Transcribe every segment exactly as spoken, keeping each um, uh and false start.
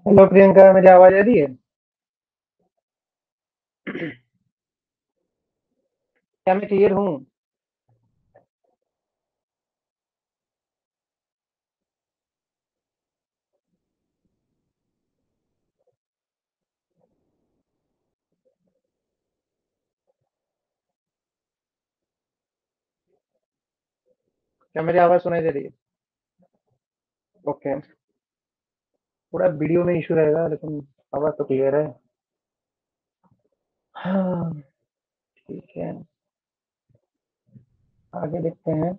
Hello Priyanka, मेरी आवाज आ रही है? क्या मैं क्लियर हूँ? क्या मेरी आवाज सुनाई दे रही है? ओके। थोड़ा वीडियो में इशू रहेगा, लेकिन आवाज तो क्लियर है। हाँ, ठीक है। आगे देखते हैं।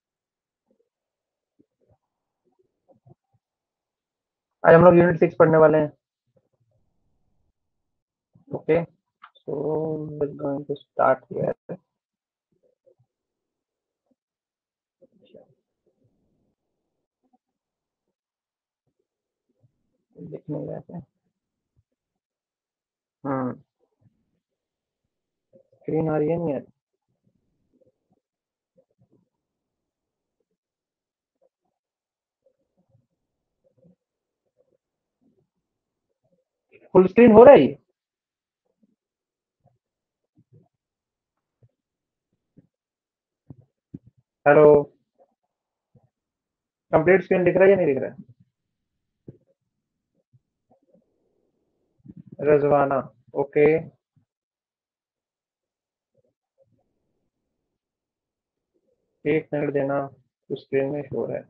आज हम लोग यूनिट सिक्स पढ़ने वाले हैं। Okay, so going to start here. देखने जाते हैं। हम्म। स्क्रीन आ रही है नहीं? फुल स्क्रीन हो रहा है ये? हेलो। कंप्लीट स्क्रीन दिख रहा है या नहीं दिख रहा है? रजवाना। ओके। एक मिनट देना। स्क्रीन में शो है।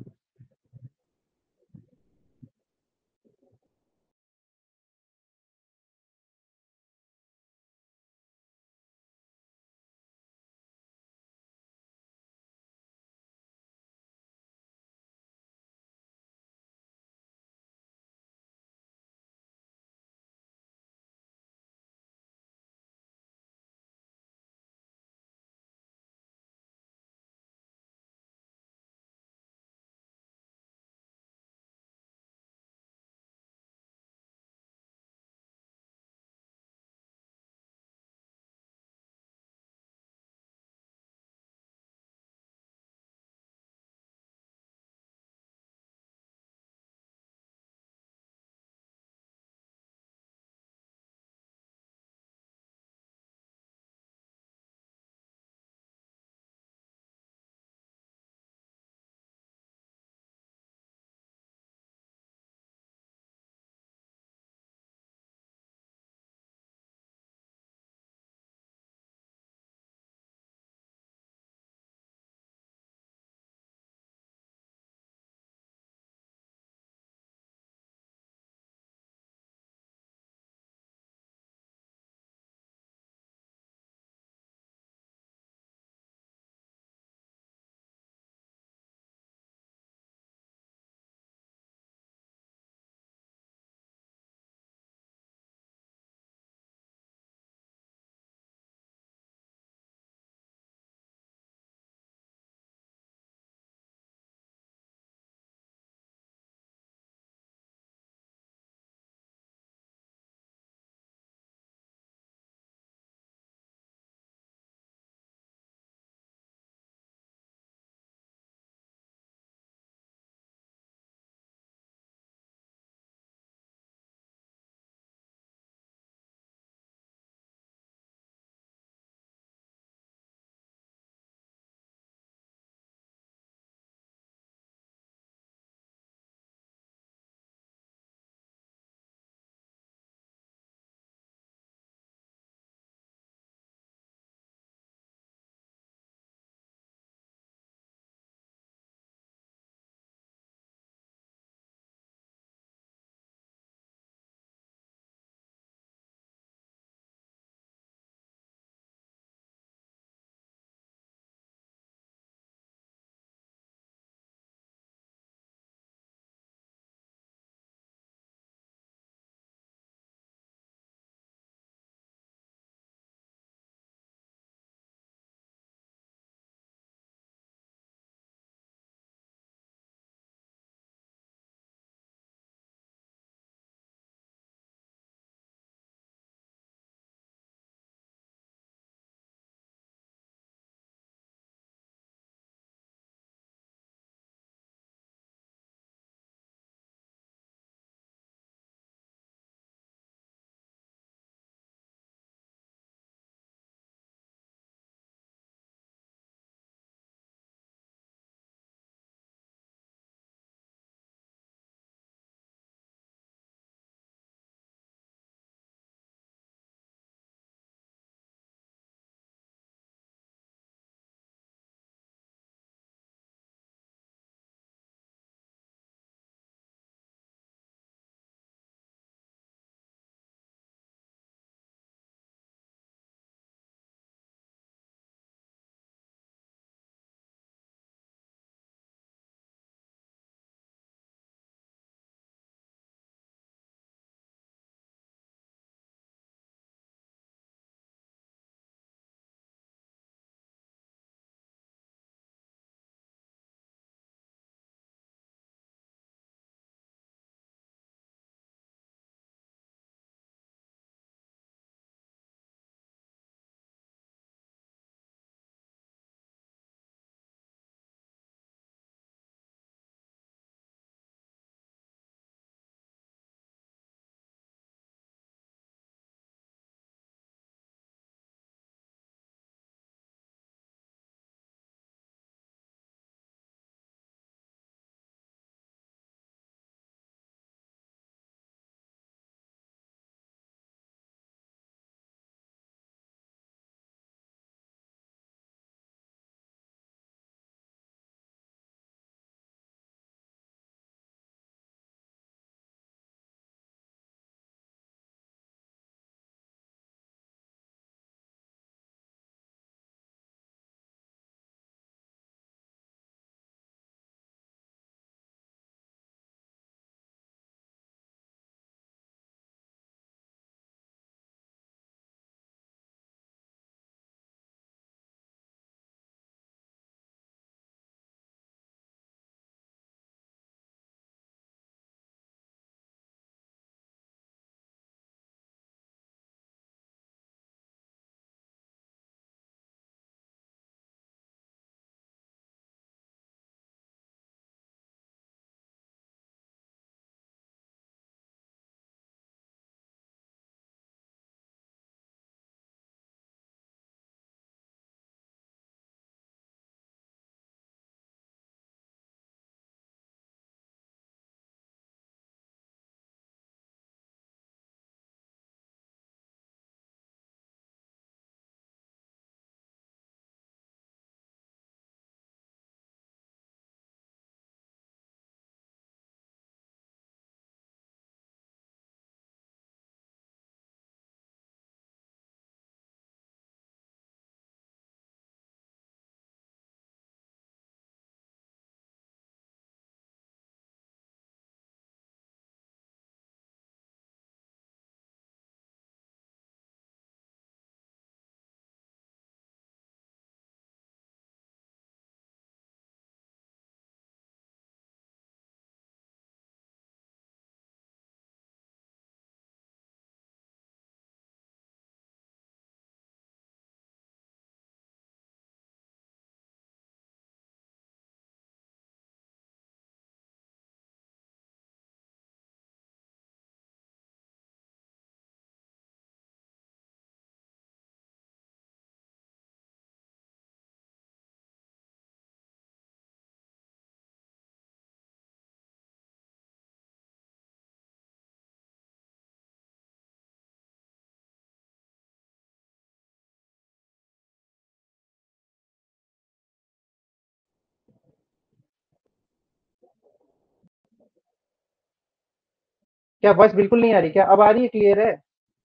क्या वॉइस बिल्कुल नहीं आ रही? क्या अब आ रही है? क्लियर है?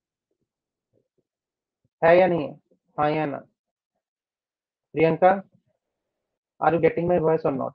है या नहीं है? हाँ या ना? Priyanka, are you getting my voice और नॉट?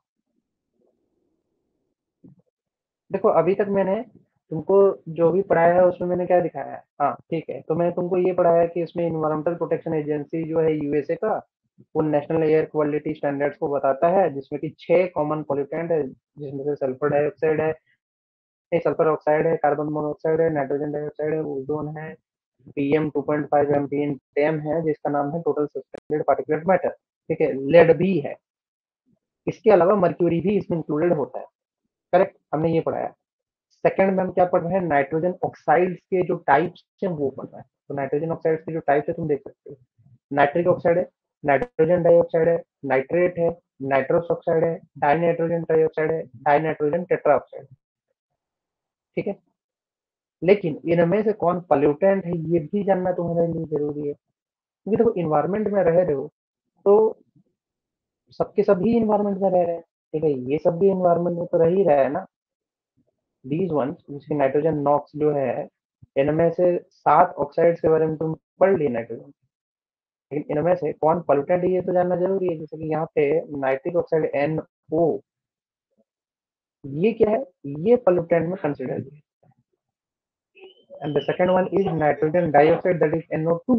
देखो अभी तक मैंने तुमको जो भी पढ़ाया है उसमें मैंने क्या दिखाया है? हाँ ठीक है, तो मैंने तुमको ये पढ़ाया कि इसमें इन्वायरमेंटल प्रोटेक्शन एजेंसी जो है यूएसए का, वो नेशनल एयर क्वालिटी स्टैंडर्ड्स को बताता है, जिसमें कि छह कॉमन पॉल्यूटेंट है, जिसमें से सल्फर डाइऑक्साइड है, नहीं सल्फर ऑक्साइड है, कार्बन मोनोऑक्साइड है, नाइट्रोजन डाइऑक्साइड है, ओजोन है, PM two point five MPM है जिसका नाम है टोटल सस्पेंडेड पार्टिकुलेट मैटर। ठीक है, लेड भी है, इसके अलावा मर्क्यूरी भी इसमें इंक्लूडेड होता है। करेक्ट, हमने ये पढ़ाया। सेकंड में हम क्या पढ़ रहे हैं? नाइट्रोजन ऑक्साइड्स के जो टाइप्स हैं वो पढ़ रहे हैं। तो नाइट्रोजन ऑक्साइड्स के जो टाइप्स है तुम देख सकते हो, नाइट्रिक ऑक्साइड है, नाइट्रोजन डाइऑक्साइड है, नाइट्रेट है, नाइट्रोस ऑक्साइड है, डाई नाइट्रोजन डाइऑक्साइड है, डाई नाइट्रोजन टेट्रा ऑक्साइड। ठीक है, लेकिन इनमें से कौन पॉल्यूटेंट है ये भी जानना तुम्हारे लिए जरूरी है, क्योंकि देखो इन्वायरमेंट में रह रहे हो तो सबके सभी इन्वायरमेंट में रह रहे हैं। ठीक है, ये सब भी इन्वायरमेंट में तो रह ही रहा है ना। दीज वन जिसकी नाइट्रोजन नॉक्स जो है, इनमें से सात ऑक्साइड्स के बारे में तुम पढ़ लिए नाइट्रोजन, लेकिन इनमें से कौन पॉल्यूटेंट है ये तो जानना जरूरी है। जैसे कि यहाँ पे नाइट्रिक ऑक्साइड एन ओ, ये क्या है? ये पॉल्यूटेंट में कंसिडर है। And the second one is nitrogen dioxide, that is N O two.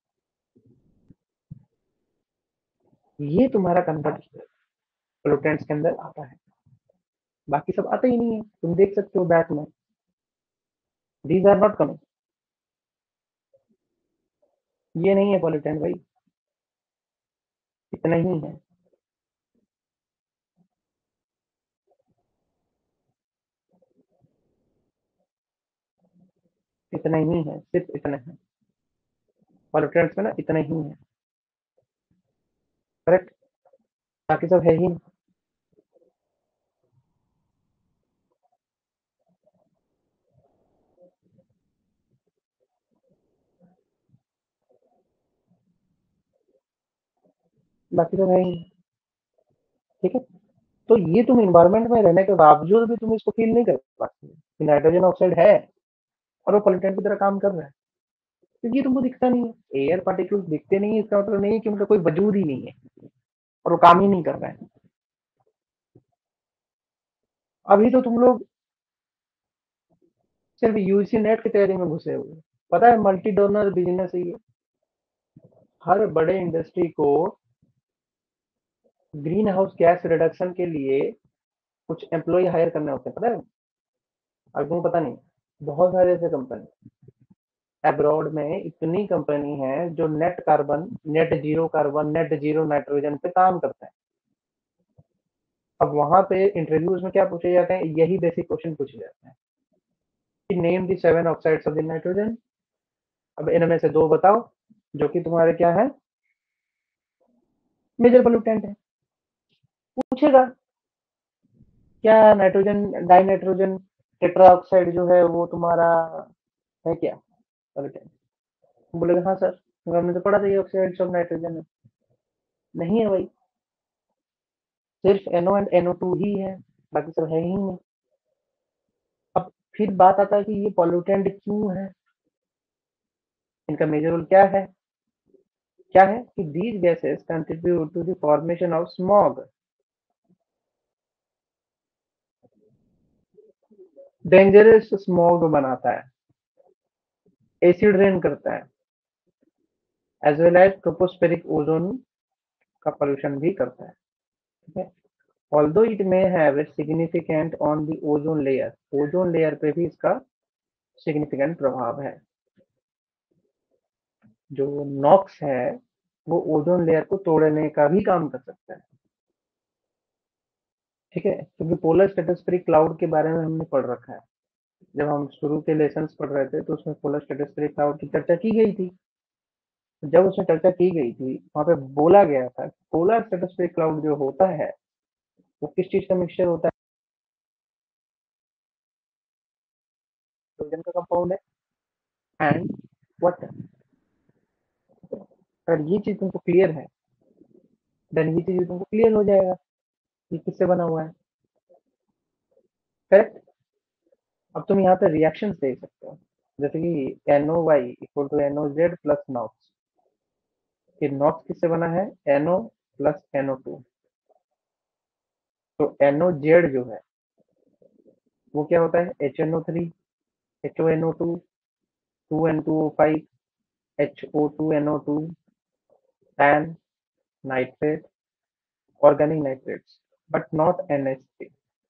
ये तुम्हारा कन्वर्ट पोल्यूटेंट्स के अंदर आता है, बाकी सब आता ही नहीं है। तुम देख सकते हो बैक में, दीज आर नॉट कमिंग। ये नहीं है पोल्यूटेंट भाई, इतना ही है। इतना ही है, सिर्फ इतना है। पोल्यूटेंट्स में ना इतना ही है। करेक्ट, बाकी सब है ही नहीं। बाकी सब है ही नहीं। ठीक है, तो ये तुम इन्वायरमेंट में रहने के बावजूद भी तुम इसको फील नहीं कर पाते कि नाइट्रोजन ऑक्साइड है और वो पोल्यूटेंट की तरह काम कर रहा है, क्योंकि ये तुमको दिखता नहीं है। एयर पार्टिकल्स दिखते नहीं है, इसका मतलब नहीं है कि उनका कोई वजूद ही नहीं है और वो काम ही नहीं कर रहा है। अभी तो तुम लोग सिर्फ यूजी नेट की तैयारी में घुसे हुए हो। पता है मल्टी डोनर बिजनेस है ये। हर बड़े इंडस्ट्री को ग्रीन हाउस गैस रिडक्शन के लिए कुछ एम्प्लॉय हायर करने होते हैं, पता है? अगर तुमको पता नहीं, बहुत सारे ऐसे कंपनी अब्रॉड में, इतनी कंपनी है जो net carbon, net zero carbon, net zero nitrogen पे काम करते हैं। अब वहां पे इंटरव्यूज में क्या पूछे जाते हैं? यही बेसिक क्वेश्चन पूछे जाते हैं कि name the seven oxides of the nitrogen. अब इनमें से दो बताओ जो कि तुम्हारे क्या है, मेजर पोल्यूटेंट है। पूछेगा क्या nitrogen di nitrogen tetra oxide जो है वो तुम्हारा है क्या पोल्यूटेंट? बोलेगा हाँ सर, हमने तो पढ़ा था ये ऑक्साइड्स ऑफ नाइट्रोजन है। नहीं है भाई, सिर्फ एनओ एंड एनओ टू ही है, बाकी सब है ही नहीं। अब फिर बात आता है कि ये पॉल्यूटेंट क्यों है, इनका मेजर रोल क्या है? क्या है कि these gases contribute to the formation of smog, dangerous smog बनाता है, एसिड रेन करता है, as well as tropospheric ozone का पोल्यूशन भी करता है। ठीक है, although it may have a significant on the ozone layer, ozone layer पे भी इसका सिग्निफिकेंट प्रभाव है। जो नॉक्स है वो ओजोन लेयर को तोड़ने का भी काम कर सकता है। ठीक है, क्योंकि पोलर स्ट्रेटोस्फेरिक क्लाउड के बारे में हमने पढ़ रखा है। जब हम शुरू के लेसन पढ़ रहे थे तो उसमें पोलर स्ट्रेटोस्फेरिक क्लाउड की चर्चा की गई थी। जब उसमें चर्चा की गई थी वहां पे बोला गया था पोलर स्ट्रेटोस्फेरिक क्लाउड जो होता है वो किस चीज का मिक्सचर होता है? हाइड्रोजन का कंपाउंड है एंड वाटर। अगर ये चीज तुमको क्लियर है, देन ये चीज तुमको क्लियर हो जाएगा ये किससे बना हुआ है। करेक्ट, अब तुम यहाँ पे रिएक्शंस देख सकते हो, जैसे कि N O Y equal to N O Z plus NOx. कि नॉक्स किससे बना है? N O plus N O two. तो एन ओ जेड जो है वो क्या होता है? H N O three, H O N O two, two N two O five, H O two N O two, tan, nitrate, organic nitrates, but not N H three.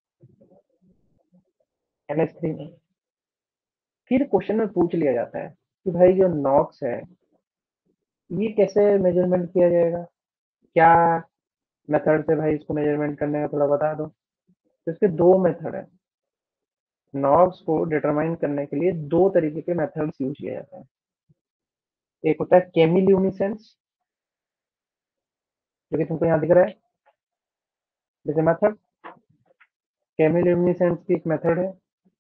N H three नहीं। फिर question में पूछ लिया जाता है कि भाई जो नॉक्स है ये कैसे मेजरमेंट किया जाएगा, क्या मेथड से भाई इसको मेजरमेंट करने का थोड़ा बता दो। तो इसके दो मेथड है। नॉक्स को डिटरमाइन करने के लिए दो तरीके के मेथड्स यूज किए जाते हैं। एक होता है केमिल्यूमिनेसेंस, जो कि तुमको यहाँ दिख रहा है, जैसे मेथड। केमिल्यूमिनेसेंस की एक मेथड है,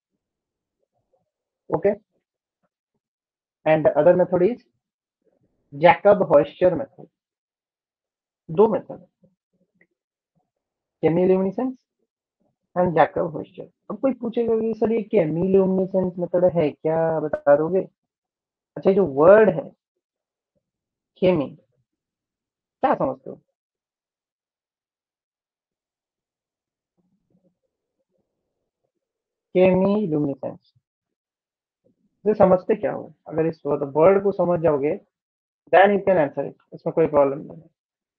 okay. And other method is Jacob Hochheiser method. दो method, chemiluminescence and Jacob Hochheiser. अब कोई पूछेगा कि सर ये केमिल्यूमिनेसेंस मेथड है क्या, बता दोगे? अच्छा, ये जो वर्ड है केमी, क्या समझते हो? केमिल्यूमिनेसेंस से समझते क्या हो? अगर इस वर्ड को समझ जाओगे then you can answer it, इसमें कोई प्रॉब्लम नहीं है।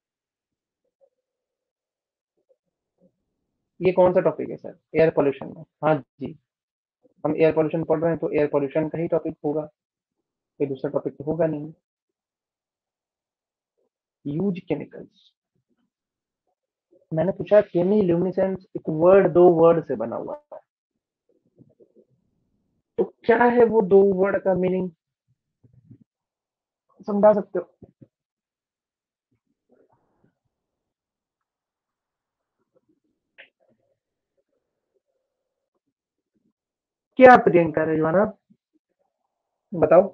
ये कौन सा टॉपिक है सर? एयर पोल्यूशन में? हाँ जी, हम एयर पोल्यूशन पढ़ रहे हैं तो एयर पोल्यूशन का ही टॉपिक होगा, कोई दूसरा टॉपिक तो होगा नहीं। यूज केमिकल्स, मैंने पूछा केमी ल्यूमिनेसेंस एक वर्ड, दो वर्ड से बना हुआ है, तो क्या है वो दो वर्ड का मीनिंग, समझा सकते हो? क्या प्रियंका रजवाना, बताओ।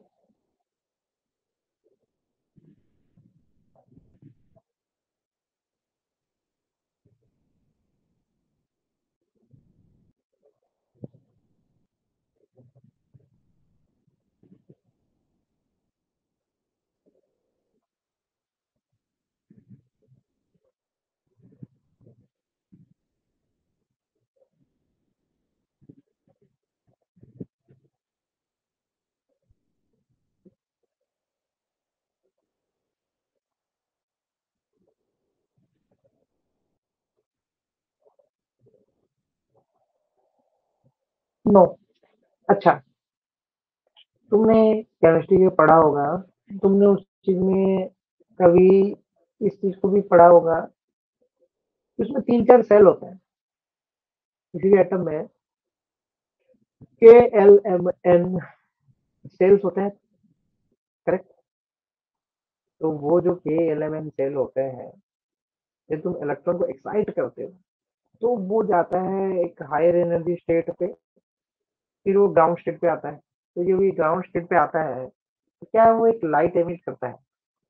नो। अच्छा, तुमने केमिस्ट्री में पढ़ा होगा, तुमने उस चीज में कभी इस चीज को भी पढ़ा होगा कि उसमें तीन चार सेल होते हैं किसी भी एटम में। के एल एम एन सेल्स होते हैं, करेक्ट? तो वो जो के एल एम एन सेल होते हैं, जब तुम इलेक्ट्रॉन को एक्साइट करते हो तो वो जाता है एक हायर एनर्जी स्टेट पे, फिर वो ग्राउंड स्टेट पे आता है। तो जो भी ग्राउंड स्टेट पे आता है तो क्या है, वो एक लाइट एमिट करता है।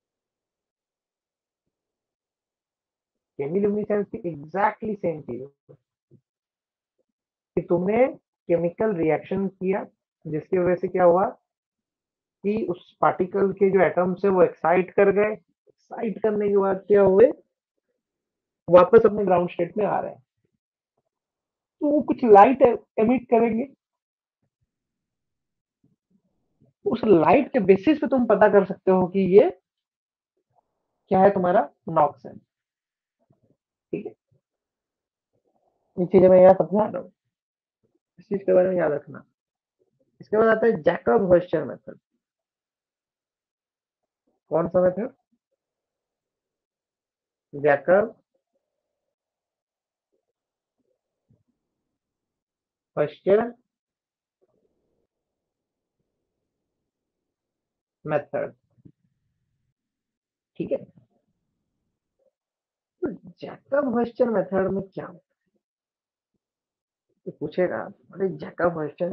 केमिल्यूमिनेसेंस की एग्जैक्टली सेम चीज है कि तुमने केमिकल रिएक्शन किया, जिसकी वजह से क्या हुआ कि उस पार्टिकल के जो एटम्स है वो एक्साइट कर गए, एक्साइट करने के बाद क्या हुए, वापस अपने ग्राउंड स्टेट में आ रहे हैं, तो वो कुछ लाइट एमिट करेंगे। उस लाइट के बेसिस पे तुम पता कर सकते हो कि ये क्या है, तुम्हारा नॉक्स है। ठीक है, ये चीजें मैं यहाँ समझा रहा हूँ, इस चीज के बारे में याद रखना। इसके बाद आता है जैकब हॉयस्चर मेथड। कौन सा मेथड? Jacob Hochheiser method. ठीक है, तो जैकब हॉयस्चर मेथड में क्या होता है, तो पूछेगा अरे जैकब हॉयस्चर,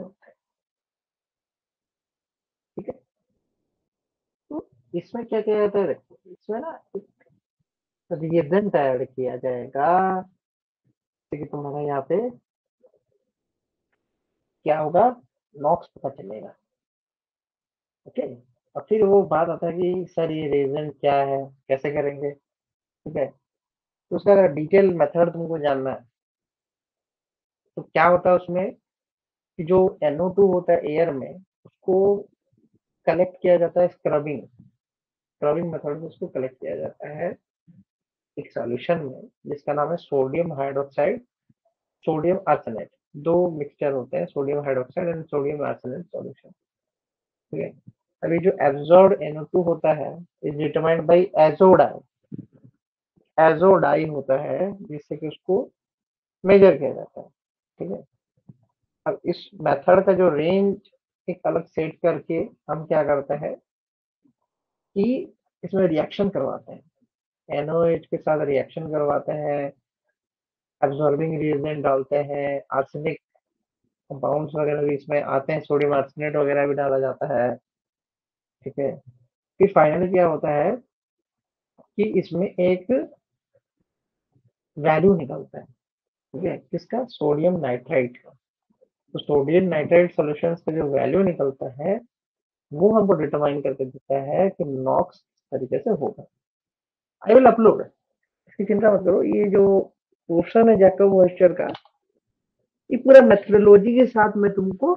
ठीक है। तो इसमें क्या किया जाता है, देखो इसमें ना एक रिएजेंट ऐड किया जाएगा, जैसे कि तुम्हारा यहाँ पे क्या होगा, नॉक्स पता चलेगा। ओके। और फिर वो बात आता है कि सर ये रीजन क्या है, कैसे करेंगे। ठीक है, तो उसका अगर डिटेल मेथड तुमको जानना है तो क्या होता है उसमें कि जो एन ओ टू होता है एयर में, उसको कलेक्ट किया जाता है स्क्रबिंग स्क्रबिंग मेथड से उसको कलेक्ट किया जाता है एक सॉल्यूशन में जिसका नाम है सोडियम हाइड्रोक्साइड, सोडियम आर्सेनेट। दो मिक्सचर होते हैं, sodium hydroxide and sodium arsenate solution. ठीक है। अभी जो एब्जॉर्ब एन ओ टू होता है is determined by azo dye azo dye होता है जिससे कि उसको मेजर किया जाता है। ठीक है। अब इस मेथड का जो रेंज एक अलग सेट करके हम क्या करते हैं कि इसमें रिएक्शन करवाते हैं, एन ओ एच के साथ रिएक्शन करवाते हैं, एब्जॉर्बिंग रिएजेंट डालते हैं, आर्सेनिक कंपाउंड्स वगैरह भी इसमें आते हैं, सोडियम आर्सेनेट वगैरह भी डाला जाता है। ठीक है। फिर फाइनली क्या होता है कि इसमें एक वैल्यू निकलता है। ठीक है, किसका, सोडियम नाइट्राइट का। तो सोडियम नाइट्राइट सॉल्यूशन का जो वैल्यू निकलता है वो हमको डिटरमाइन करके देता है कि नॉक्स तरीके से होगा। आई विल अपलोड, इसकी चिंता मत करो। ये जो पोर्शन है जैकब मॉइस्चर का, ये पूरा मेथोडोलॉजी के साथ मैं तुमको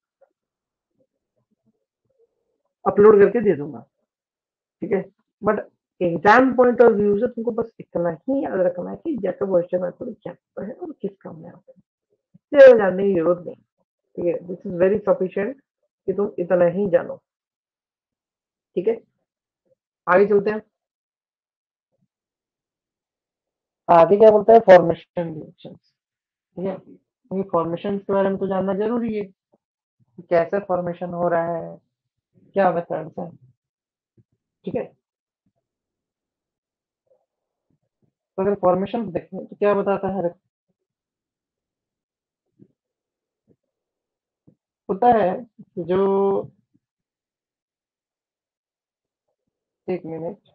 अपलोड करके दे दूंगा। ठीक है। But exam point of view से तुमको बस इतना ही याद रखना है कि जैकब मॉइस्चर मेथड क्या होता है और किस काम में आता है, इससे जानने की जरूरत नहीं। ठीक है, दिस इज वेरी सफिशियंट कि तुम इतना ही जानो। ठीक है, आगे चलते हैं। आगे क्या बोलता है, फॉर्मेशन रिएक्शन। ठीक है, क्योंकि फॉर्मेशन के बारे में तो जानना जरूरी है कि कैसे फॉर्मेशन हो रहा है, क्या मेथड्स है। ठीक है, तो अगर फॉर्मेशन देखें तो क्या बताता है, होता है कि जो, एक मिनट,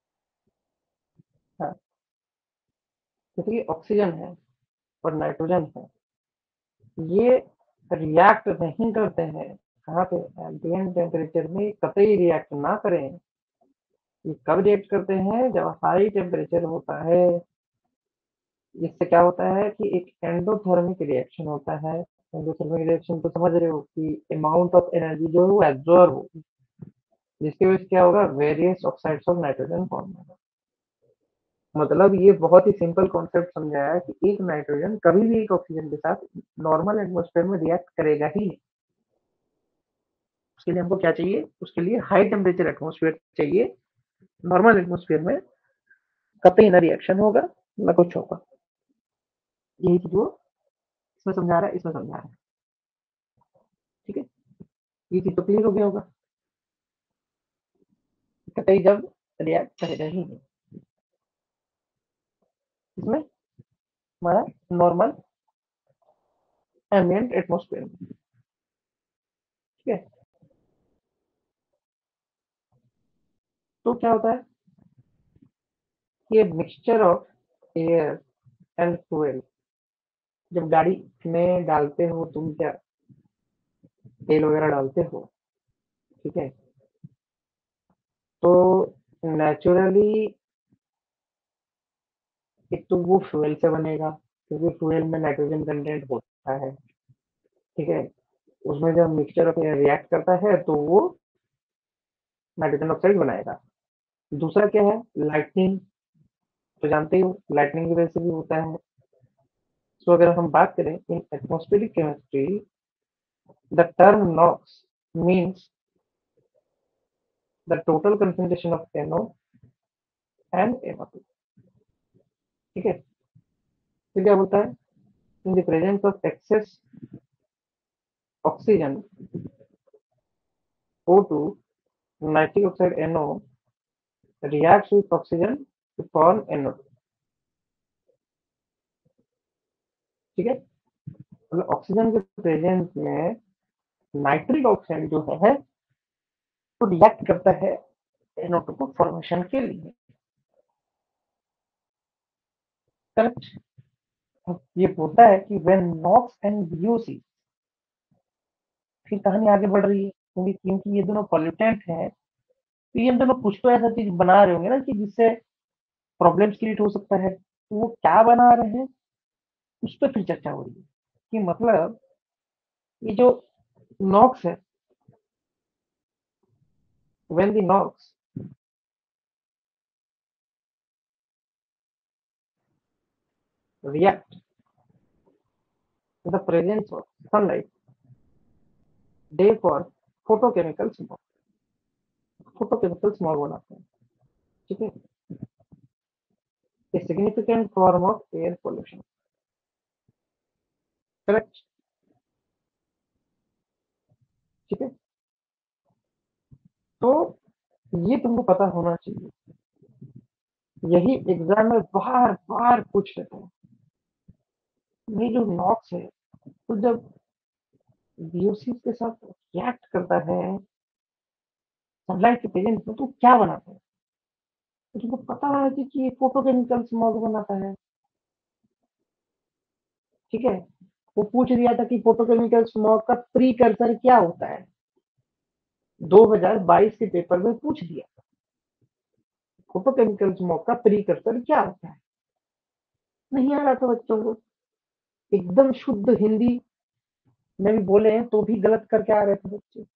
हाँ, जैसे कि ऑक्सीजन है और नाइट्रोजन है, ये रिएक्ट नहीं करते हैं। कहाँ पे, एम्बिएंट टेम्परेचर में कतई रिएक्ट ना करें। ये कब रिएक्ट करते हैं, जब हाई टेम्परेचर होता है। इससे क्या होता है कि एक एंडोथर्मिक रिएक्शन होता है। एंडोथर्मिक रिएक्शन तो समझ रहे हो कि अमाउंट ऑफ एनर्जी जो है वो एब्जॉर्ब होगी, जिसकी वजह से क्या होगा, various oxides of nitrogen form होगा। मतलब ये बहुत ही सिंपल कॉन्सेप्ट समझाया है कि एक नाइट्रोजन कभी भी एक ऑक्सीजन के साथ नॉर्मल एटमॉस्फेयर में रिएक्ट करेगा ही नहीं। उसके लिए हमको क्या चाहिए, उसके लिए हाई टेम्परेचर एटमॉस्फेयर चाहिए। नॉर्मल एटमॉस्फेयर में कतई ना रिएक्शन होगा ना कुछ होगा। यही चीज वो इसमें समझा रहा है, इसमें समझा रहा है। ठीक है, ये चीज तो क्लियर हो गया होगा, कतई जब रिएक्ट करेगा ही नहीं इसमें, हमारा नॉर्मल एम्बिएंट एटमॉस्फेयर में। ठीक है, तो क्या होता है कि mixture of air and fuel, जब गाड़ी में डालते हो तुम, क्या तेल वगैरह डालते हो, ठीक है, तो नेचुरली एक तो वो फ्यूल से बनेगा, क्योंकि फ्यूल में नाइट्रोजन कंटेंट होता है। ठीक है, उसमें जब मिक्सचर ऑफ एयर रिएक्ट करता है तो वो नाइट्रोजन ऑक्साइड बनाएगा। दूसरा क्या है, लाइटनिंग, तो जानते ही हो लाइटनिंग की वजह से भी होता है। सो अगर हम बात करें in atmospheric chemistry, the term NOx means the total concentration of N O and N O two. ठीक है, फिर क्या बोलता है, in the presence of excess oxygen O two, nitric oxide N O reacts with oxygen to form N O two. ठीक है, मतलब oxygen के प्रेजेंस में नाइट्रिक ऑक्साइड जो है तो रिएक्ट करता है एन ओ टू को फॉर्मेशन के लिए। करेक्ट। ये बोलता है कि when NOx and V O C फिर कहानी आगे बढ़ रही है, क्योंकि क्योंकि ये दोनों पॉल्यूटेंट हैं, तो ये दोनों कुछ तो ऐसा चीज बना रहे होंगे ना कि जिससे प्रॉब्लम्स क्रिएट हो सकता है। तो वो क्या बना रहे हैं, उस पर फिर चर्चा हो रही है कि मतलब ये जो नॉक्स है, when the NOx react to the presence of sunlight, they form photochemical smog। Photochemical smog बनाते हैं, ठीक है, a significant form of air pollution. Correct, ठीक है। तो ये तुमको पता होना चाहिए, यही एग्जाम में बार बार पूछ लेते हैं। ये जो नॉक्स है, तो जब बीओसी के साथ रिएक्ट करता है सनलाइट के प्रेजेंस में, तो क्या बनाता है, तो तुमको पता होना चाहिए कि ये फोटोकेमिकल स्मॉग बनाता है, ठीक है। वो पूछ दिया था कि फोटोकेमिकल स्मॉग का प्रीकर्सर क्या होता है, दो हज़ार बाईस के पेपर में पूछ दिया। फोटोकेमिकल स्मॉग का प्रीकर्सर क्या होता है, नहीं आ रहा था बच्चों को। एकदम शुद्ध हिंदी में भी बोले हैं तो भी गलत करके आ रहे थे बच्चे,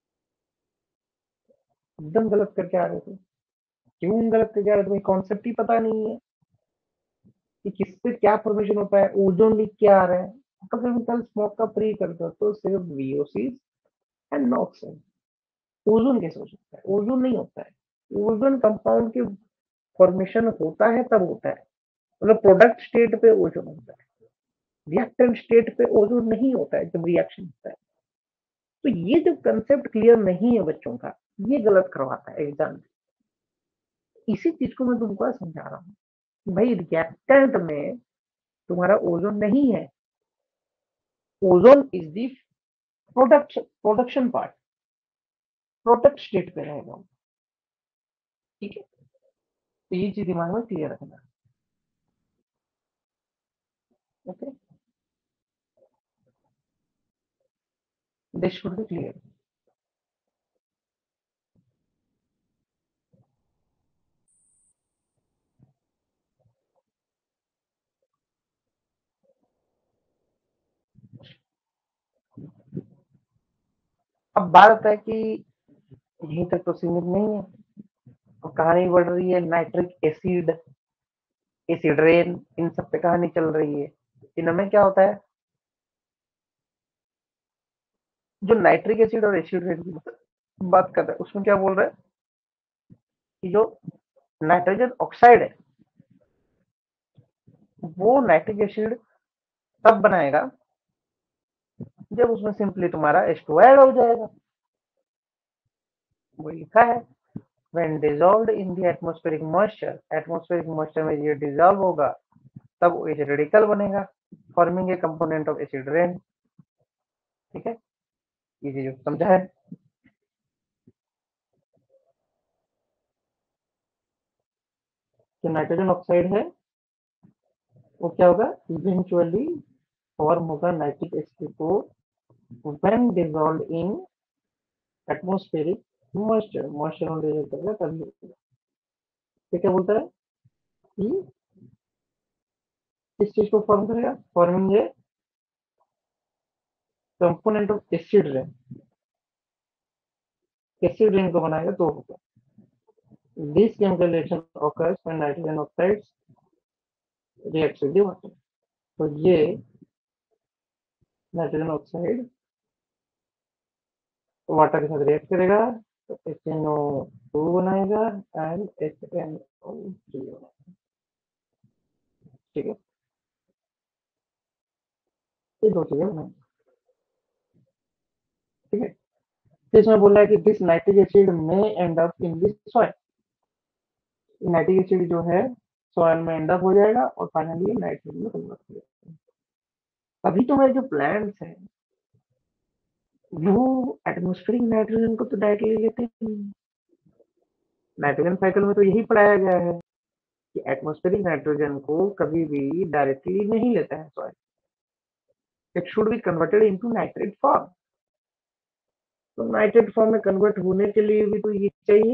एकदम गलत करके आ रहे थे। क्यों गलत करके आ रहे थे भाई, कॉन्सेप्ट ही पता नहीं है कि किससे क्या फॉर्मेशन होता है, ओजोन लिख के आ रहा है। फोटोकेमिकल स्मॉग का प्रीकर्सर तो सिर्फ वीओसी एंड नॉक्स है। ओजोन कैसे हो सकता है, ओजोन नहीं होता है। ओजोन कंपाउंड के फॉर्मेशन होता है तब होता है, मतलब प्रोडक्ट स्टेट पे ओजोन होता है, रिएक्टेंट स्टेट पे ओजोन नहीं होता है जब रिएक्शन होता है। तो ये जो कंसेप्ट क्लियर नहीं है बच्चों का, ये गलत करवाता है एग्जाम में। इसी चीज को मैं तुमको समझा रहा हूँ, भाई रिएक्टेंट में तुम्हारा ओजोन नहीं है, ozone is the product production part, product state पे रहेगा, ठीक है। तो ये चीज दिमाग में क्लियर रखना, okay, this should be clear. अब बात है कि यहीं तक तो सीमित नहीं है, और कहानी बढ़ रही है नाइट्रिक एसिड, एसिड रेन, इन सब पे कहानी चल रही है। इनमें क्या होता है, जो नाइट्रिक एसिड और एसिड रेन की बात कर रहा है उसमें क्या बोल रहा है कि जो नाइट्रोजन ऑक्साइड है वो नाइट्रिक एसिड तब बनाएगा जब उसमें सिंपली तुम्हारा एच टू ऐड हो जाएगा। वो लिखा है when dissolved in the atmospheric moisture, atmospheric moisture में ये डिजॉल्व होगा तब वो एच रेडिकल बनेगा, forming a component of acid rain, ठीक है। ये चीज समझा है। जो नाइट्रोजन ऑक्साइड है वो क्या होगा, इवेंचुअली फॉर्म होगा नाइट्रिक एसिड को when dissolved in atmospheric moisture, moisture में डिजोल्व करेगा तभी होगा। ये क्या बोलता है कि किस चीज को फॉर्म करेगा, forming a component of acid rain, acid rain को बनाएगा तो होगा। This chemical reaction occurs when nitrogen oxides reacts with the water। तो ये नाइट्रोजन ऑक्साइड वाटर के साथ रिएक्ट करेगा तो एच एन ओ टू बनाएगा and H N O three बनाएगा, ठीक है। ये दो चीजें बनाएंगे, ठीक है। तो इसमें बोल रहा है कि दिस नाइट्रिक एसिड में end up in this soil, nitric acid जो है सॉइल में एंड अप हो जाएगा और फाइनली नाइट्रोजन में कन्वर्ट हो जाएगा। अभी तो मेरे जो प्लांट्स है वो एटमोस्फेरिक नाइट्रोजन को तो डायरेक्टली लेते हैं, नाइट्रोजन साइकिल में तो यही पढ़ाया गया है कि एटमॉस्फेरिक नाइट्रोजन को कभी भी डायरेक्टली नहीं लेता है soil, it should be converted into nitrate form. तो नाइट्रेट फॉर्म में कन्वर्ट होने के लिए भी तो ये चाहिए,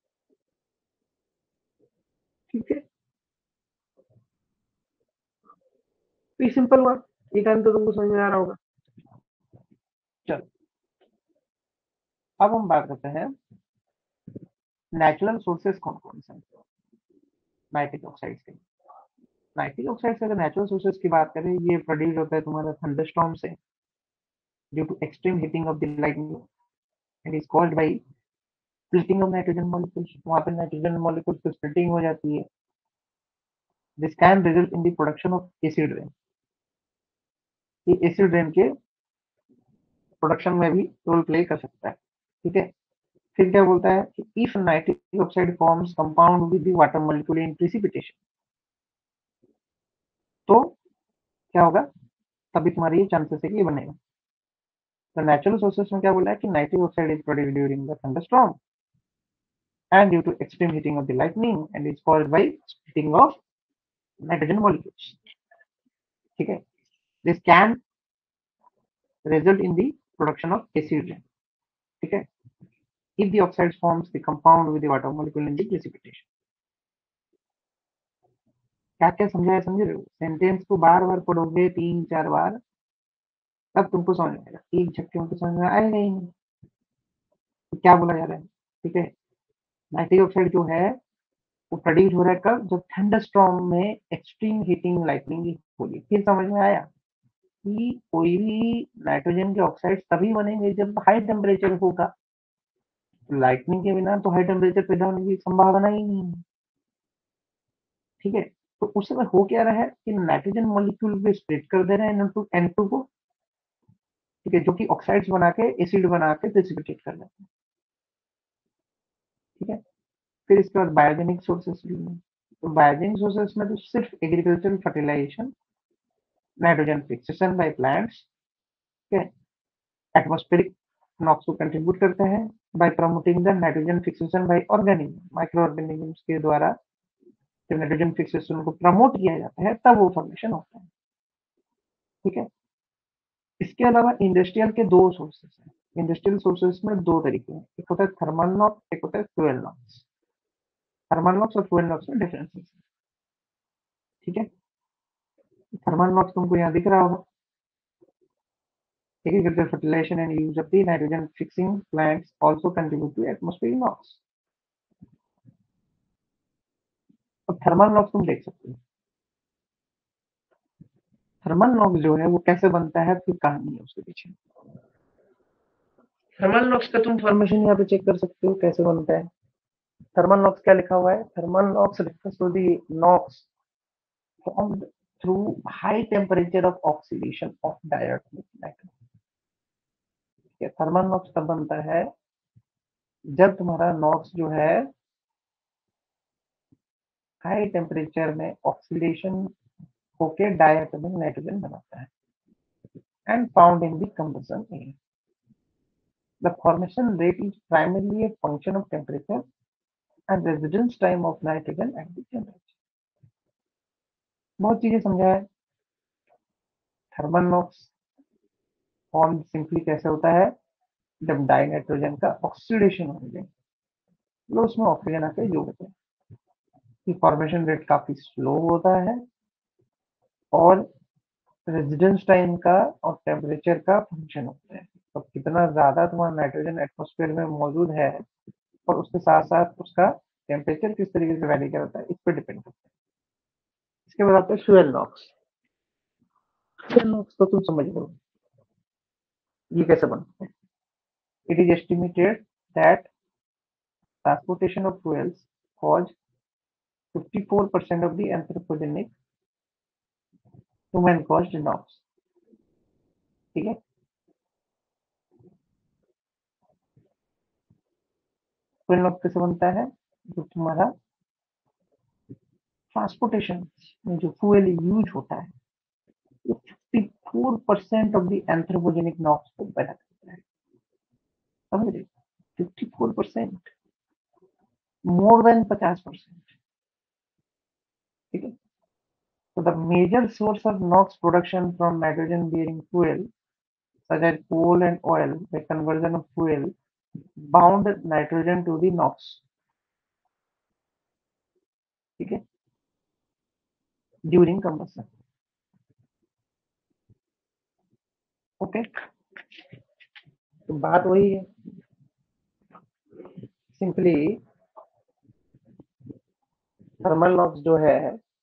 ठीक है। तो ये सिंपल हुआ, ये काम तो तुमको समझ में आ रहा होगा। चलो अब हम बात करते हैं नेचुरल सोर्सेस कौन कौन से हैं नाइट्रिक ऑक्साइड के। नाइट्रिक ऑक्साइड से अगर नेचुरल सोर्सेस की बात करें, ये प्रोड्यूस होता है तुम्हारा थंडरस्टॉर्म से, due to extreme heating of the lightning, and is called by splitting of nitrogen molecules. वहां पे नाइट्रोजन मॉलिक्यूल्स की स्प्लिटिंग हो जाती है। This can result in the production of acid rain. ये एसिड रेन के प्रोडक्शन में भी रोल प्ले कर सकता है, ठीक है। फिर क्या बोलता है कि if nitric oxide forms compound with the water molecule in precipitation, तो क्या होगा, तभी तुम्हारी ये चांसेस है कि ये बनेगा। तो नेचुरल सोर्सेस में क्या बोला है कि nitric oxide is produced during the thunderstorm and due to extreme heating of the lightning and is caused by splitting of nitrogen molecules, ठीक है। This can result in the production of acid rain, ठीक है, if the oxide forms the compound with the water molecule in the precipitation। क्या क्या समझाया, समझ रहे हो? सेंटेंस को बार बार पढ़ोगे तीन चार बार, तब तुमको समझ में आएगा। एक झटके में तो समझ में आएगा ही नहीं तो क्या बोला जा रहा है, ठीक है। नाइट्रिक ऑक्साइड जो है वो प्रोड्यूस हो रहा है कब, जब थंडर स्टॉर्म में एक्सट्रीम हीटिंग लाइटनिंग हो रही है। फिर समझ में आया कि कोई भी नाइट्रोजन के ऑक्साइड तभी बनेंगे जब हाई टेम्परेचर होगा। लाइटनिंग के बिना तो हाई टेम्परेचर पैदा होने की संभावना ही नहीं है, ठीक है। तो उस समय हो क्या रहा है कि नाइट्रोजन मॉलिक्यूल को स्प्लिट कर दे रहे हैं एन टू को, ठीक है, जो कि ऑक्साइड्स बना के एसिड बना के प्रेसिपिटेट कर देते हैं, ठीक है। फिर इसके बाद बायोजेनिक सोर्सेस भी हैं। तो बायोजेनिक सोर्सेस में तो सिर्फ agricultural fertilization, nitrogen fixation by plants, ठीक है, एटमॉस्फेरिक नॉक्स को कंट्रीब्यूट करते हैं by promoting the nitrogen fixation by organism, microorganisms के द्वारा जब नाइट्रोजन फिक्सेशन को प्रमोट किया जाता है तब वो फॉर्मेशन होता है, ठीक है। इसके अलावा इंडस्ट्रियल के दो सोर्सेस हैं। इंडस्ट्रियल सोर्सेस में दो तरीके हैं, एक होता है थर्मल नॉक्स, एक होता है फ्यूएल नॉक्स। थर्मल नॉक्स और फ्यूएल नॉक्स में डिफरेंसेस है, ठीक है। थर्मल नॉक्स तुमको यहाँ दिख रहा होगा, agricultural fertilization and use of the nitrogen fixing plants also contribute to atmospheric NOx। अब थर्मल नॉक्स तुम देख सकते हो, थर्मल नॉक्स जो है वो कैसे बनता है, फिर कहानी है उसके पीछे। थर्मल नॉक्स का तुम फॉर्मेशन यहाँ पे चेक कर सकते हो कैसे बनता है। थर्मल नॉक्स क्या लिखा हुआ है, thermal NOx refers to the NOx formed through high temperature of oxidation of diatomic nitrogen। Thermal NOx तब बनता है जब तुम्हारा नॉक्स जो है हाई टेम्परेचर में ऑक्सीडेशन होके डायटोमिक नाइट्रोजन बनाता है and found in the combustion air। The formation rate is primarily a function of temperature and residence time of nitrogen at the temperature। बहुत चीजें समझा है। थर्मल नॉक्स फॉर्म सिंपली कैसे होता है, जब डाई नाइट्रोजन का ऑक्सीडेशन हो जाए तो उसमें ऑक्सीजन आके जोड़ होते हैं। फॉर्मेशन रेट काफी स्लो होता है और रेजिडेंस टाइम का और टेम्परेचर का फंक्शन होता है। तो कितना ज्यादा तुम्हारा नाइट्रोजन एटमॉस्फेयर में मौजूद है और उसके साथ साथ उसका टेम्परेचर किस तरीके से वैरी करता है, इस पर डिपेंड करता है। इसके बाद आते हैं फ्यूएल नॉक्स। फ्यूएल नॉक्स तो तुम समझ लो ये कैसे बनता है। It is estimated that transportation of fuels cause fifty four percent of the anthropogenic human caused NOx, ठीक है। फ्यूएल नॉक्स कैसे बनता है, जो तुम्हारा ट्रांसपोर्टेशन में जो फ्यूएल यूज होता है वो fifty four percent of the anthropogenic NOx को पैदा करता है, समझ रहे, fifty four percent, more than पचास परसेंट, ठीक है। So the major source of NOx production from nitrogen bearing fuel such as coal and oil by conversion of fuel bound nitrogen to the NOx. ठीक है, during combustion. Okay, तो बात वही है. Simply thermal Knox जो है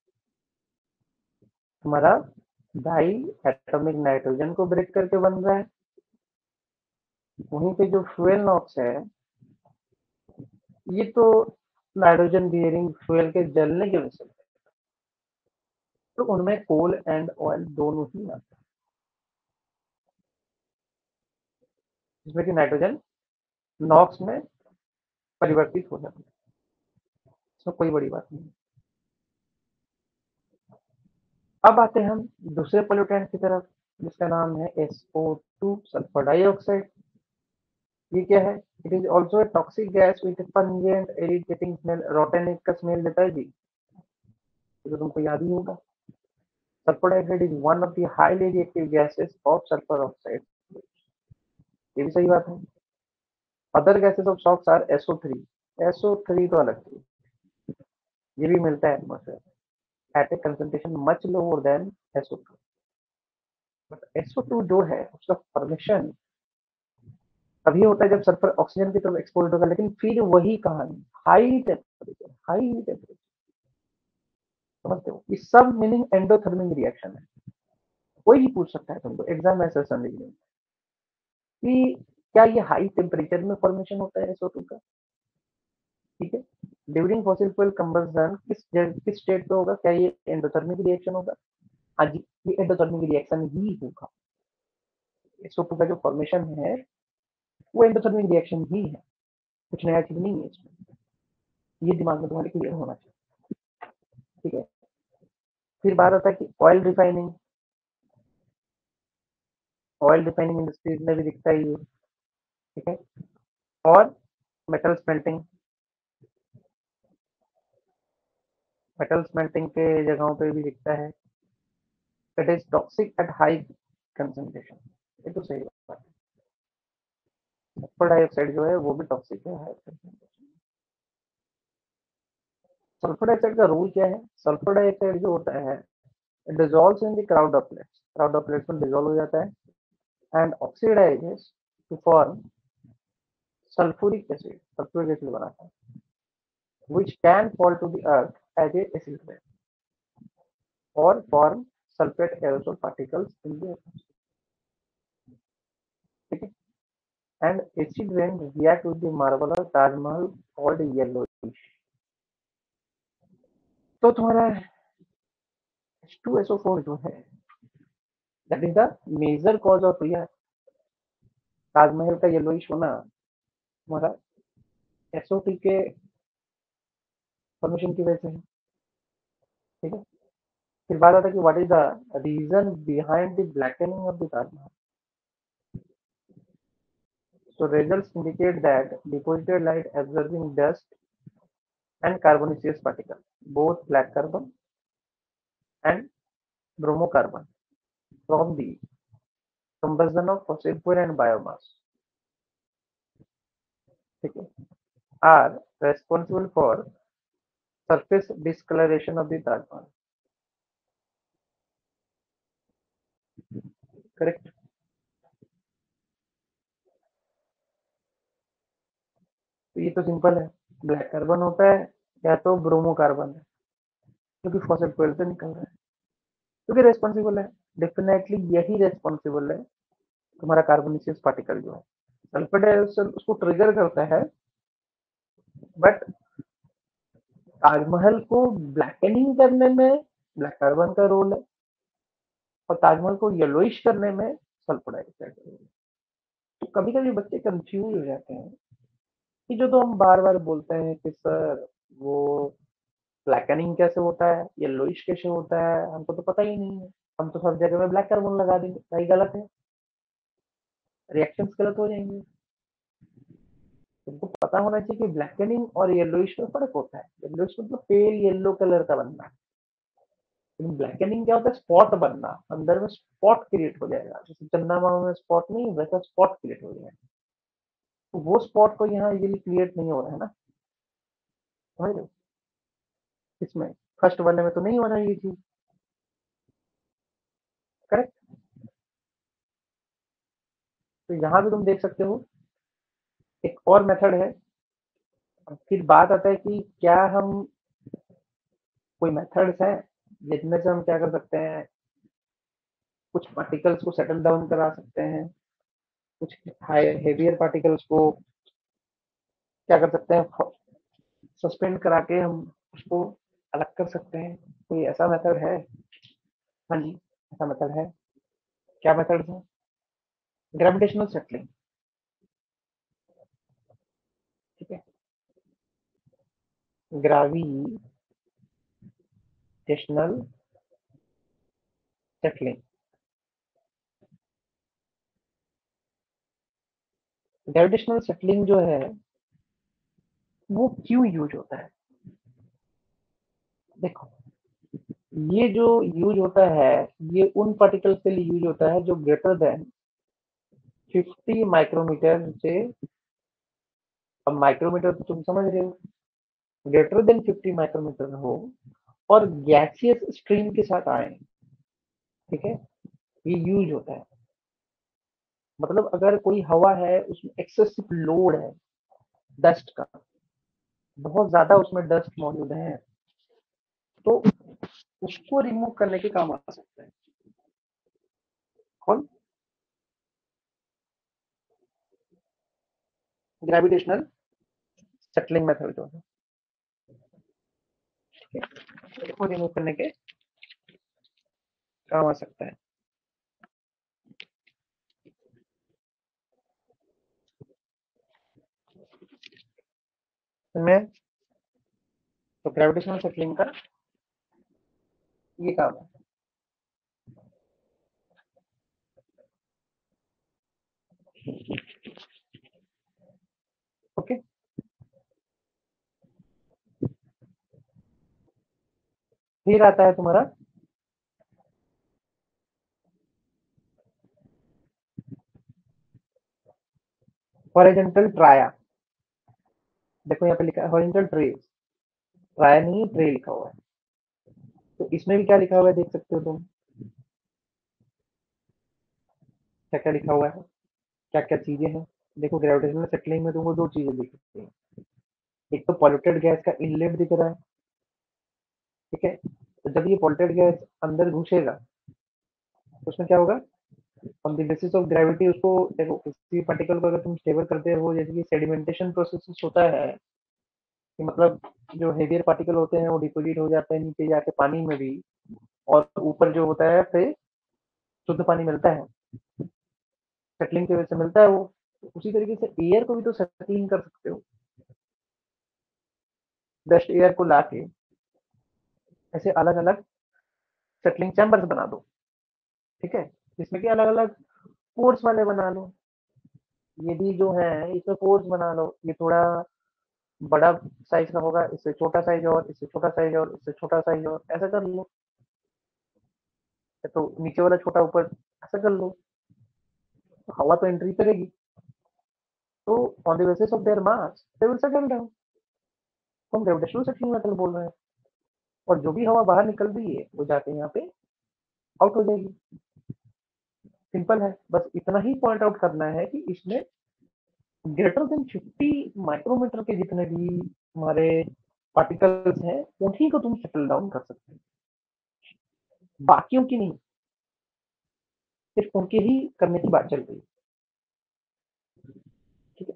हमारा diatomic nitrogen को ब्रेक करके बन रहा है. वहीं पे जो फ्यूल नॉक्स है ये तो नाइट्रोजन बियरिंग फ्यूल के जलने की वजह से, तो उनमें कोल एंड ऑयल दोनों ही आते हैं, जिसमें कि नाइट्रोजन नॉक्स में परिवर्तित हो जाता है. इसमें कोई बड़ी बात नहीं. अब आते हैं हम दूसरे पोल्यूटेंट की तरफ, जिसका नाम है S O two sulphur dioxide. ये क्या है? It is also a toxic gas with pungent irritating smell. Rotten egg का स्मेल देता है जी, तो तुमको याद ही होगा. Sulphur dioxide is one of the highly reactive gases of sulphur oxide. ये भी सही बात है. Other gases of SOx are S O three. S O three तो अलग थी, ये भी मिलता है atmosphere eight a concentration much lower than S O two. But S O two जो है उसका फॉर्मेशन तभी होता है जब सल्फर ऑक्सीजन की तरफ एक्सपोज होगा, लेकिन फिर वही कहानी, हाई टेम्परेचर. हाई टेम्परेचर, समझते हो? इस सब मीनिंग एंडोथर्मिक रिएक्शन है. कोई भी पूछ सकता है तुमको एग्जाम में सेशन लिखने में कि क्या ये हाई टेम्परेचर में फॉर्मेशन होता है एस ओ टू का. ठीक है, ड्यूरिंग फॉसिल फ्यूल कंबशन किस किस स्टेट पे होगा? क्या ये एंडोथर्मिक रिएक्शन होगा? हाँ जी, ये एंडोथर्मिक रिएक्शन ही होगा. एस ओ टू का जो फॉर्मेशन है वो एंडोथर्मिक रिएक्शन ही है, कुछ नया चीज नहीं है इसमें. ये दिमाग में तुम्हारे क्लियर होना चाहिए. ठीक है, फिर बात आता है कि oil refining. Oil refining industries में भी दिखता है ये. ठीक है, और मेटल स्मेल्टिंग. मेटल स्मेल्टिंग के जगहों पे भी दिखता है. It is toxic at high concentration. ये तो सही बात है. सल्फर डाइऑक्साइड जो है वो भी टॉक्सिक है हाई कंसंट्रेशन. सल्फर डाइऑक्साइड का रूल क्या है? सल्फर डाइऑक्साइड जो होता है it dissolves in the cloud droplets. Cloud droplets में डिजॉल्व हो जाता है and oxidises to form sulphuric acid. Sulphuric acid बनाता है which can fall to the earth as a acid rain or form sulfate aerosol particles in the atmosphere. ठीक है, and acid rain react with the marble or Taj Mahal called yellowish. तो तुम्हारा H two S O four जो है that is the major cause of यह ताजमहल का yellowish होना हमारा एस ओ टी के फॉर्मेशन की वजह से है. ठीक है, फिर बात आता है कि what is the reason behind the blackening of the Taj Mahal. So results indicate that deposited light absorbing dust and carbonaceous particles, both black carbon and bromocarbon, from the combustion of fossil fuel and biomass, okay, are responsible for surface discoloration of the Taj Mahal. Correct. तो ये तो simple है, black carbon होता है या तो ब्रोमोकार्बन है जो कि फॉसिल फ्यूल से निकल रहा है, क्योंकि रेस्पॉन्सिबल है. डेफिनेटली यही रेस्पॉन्सिबल है तुम्हारा कार्बोनिशियस पार्टिकल जो है. सल्फर डाइऑक्साइड उसको ट्रिगर करता है, बट ताजमहल को ब्लैकनिंग करने में ब्लैक कार्बन का रोल है और ताजमहल को येलोइश करने में सल्फर डाइऑक्साइड का रोल है. तो कभी कभी बच्चे कंफ्यूज हो जाते हैं कि जो तो हम बार बार बोलते हैं कि सर वो ब्लैकनिंग कैसे होता है, येलोइश कैसे होता है, हमको तो पता ही नहीं है, हम तो सब जगह में ब्लैक कार्बन लगा देंगे. भाई गलत है, रिएक्शंस गलत हो जाएंगे. तुमको पता होना चाहिए कि ब्लैकनिंग और येलोइश में फर्क होता है. येलोइश मतलब पेल येलो कलर का बनना, लेकिन ब्लैकनिंग क्या होता है, स्पॉट बनना, अंदर में स्पॉट क्रिएट हो जाएगा, जैसे चंदा मामा में स्पॉट नहीं, वैसा स्पॉट क्रिएट हो जाएगा। तो वो स्पॉट को यहाँ इजीली क्रिएट नहीं हो रहा है ना, समझ रहे हो? इसमें फर्स्ट वाले में तो नहीं हो रहा है ये चीज, करेक्ट। तो यहाँ भी तुम देख सकते हो एक और मेथड है। फिर बात आता है कि क्या हम कोई मेथड्स हैं जिनमें से हम क्या कर सकते हैं, कुछ पार्टिकल्स को सेटल डाउन करा सकते हैं, कुछ हेवियर पार्टिकल्स को क्या कर सकते हैं, सस्पेंड करा के हम उसको अलग कर सकते हैं। कोई ऐसा मेथड है? हाँ जी, ऐसा मेथड है। क्या मेथड है? Gravitational settling. ठीक है, ग्रेविटेशनल सेटलिंग। ग्रेविटेशनल सेटलिंग जो है वो क्यों यूज होता है? देखो, ये जो यूज होता है, ये उन पार्टिकल्स के लिए यूज होता है जो ग्रेटर देन फिफ्टी माइक्रोमीटर से, अब माइक्रोमीटर तो तुम समझ रहे हो, ग्रेटर देन फिफ्टी माइक्रोमीटर हो और गैसियस स्ट्रीम के साथ आए, ठीक है, ये यूज होता है। मतलब अगर कोई हवा है उसमें एक्सेसिव लोड है डस्ट का, बहुत ज्यादा उसमें डस्ट मौजूद है, तो उसको रिमूव करने के काम आ सकता है। कौन? ग्रेविटेशनल सेटलिंग मेथड जो है, ठीक है, इसको रिमूव करने के काम आ सकता है। इसमें तो ग्रेविटेशनल सेटलिंग का ये काम है। ओके, फिर आता है तुम्हारा हॉरिजॉन्टल ट्राया। देखो यहाँ पे लिखा है हॉरिजॉन्टल ट्रे, ट्राया नहीं, ट्रे लिखा हुआ है। तो इसमें भी क्या लिखा हुआ है देख सकते हो तुम, क्या क्या लिखा हुआ है, क्या क्या चीजें हैं। देखो, ग्रेविटेशनल सेटलिंग में तुमको दो चीजें दिख सकती हैं। एक तो पॉल्यूटेड गैस का इनलेट दिख रहा है, ठीक है। तो जब ये पॉल्यूटेड गैस अंदर घुसेगा तो उसमें क्या होगा, on the basis of gravity उसको, देखो किसी पार्टिकल को अगर तुम स्टेबल करते हो, जैसे कि सेडिमेंटेशन प्रोसेस होता है, कि मतलब जो हेवियर पार्टिकल होते हैं वो डिपोजिट हो जाते हैं नीचे जाके पानी में भी, और ऊपर जो होता है फिर शुद्ध पानी मिलता है, सेटलिंग की वजह से मिलता है वो। तो उसी तरीके से एयर को भी तो सेटलिंग कर सकते हो, डस्ट एयर को ला के ऐसे अलग अलग सेटलिंग चैम्बर्स बना दो, ठीक है, इसमें कि अलग अलग पोर्स वाले बना लो। ये भी जो है इसमें पोर्स बना लो, ये थोड़ा बड़ा साइज का होगा, इससे छोटा साइज और इससे छोटा साइज और इससे छोटा साइज और ऐसा कर लो। तो नीचे वाला छोटा, ऊपर ऐसा कर लो, तो हवा तो एंट्री करेगी, तो on the basis of their mass they will settle down. तो हम ग्रेविटेशनल सेटलिंग मेथड बोल रहे हैं, और जो भी हवा बाहर निकल रही है वो जाके यहाँ पे आउट हो जाएगी। सिंपल है, बस इतना ही पॉइंट आउट करना है कि इसमें ग्रेटर देन फिफ्टी माइक्रोमीटर के जितने भी हमारे पार्टिकल्स हैं उन्हीं को तुम सेटल डाउन कर सकते हो, बाकियों की नहीं, सिर्फ उनके ही करने की बात चल रही है, ठीक है।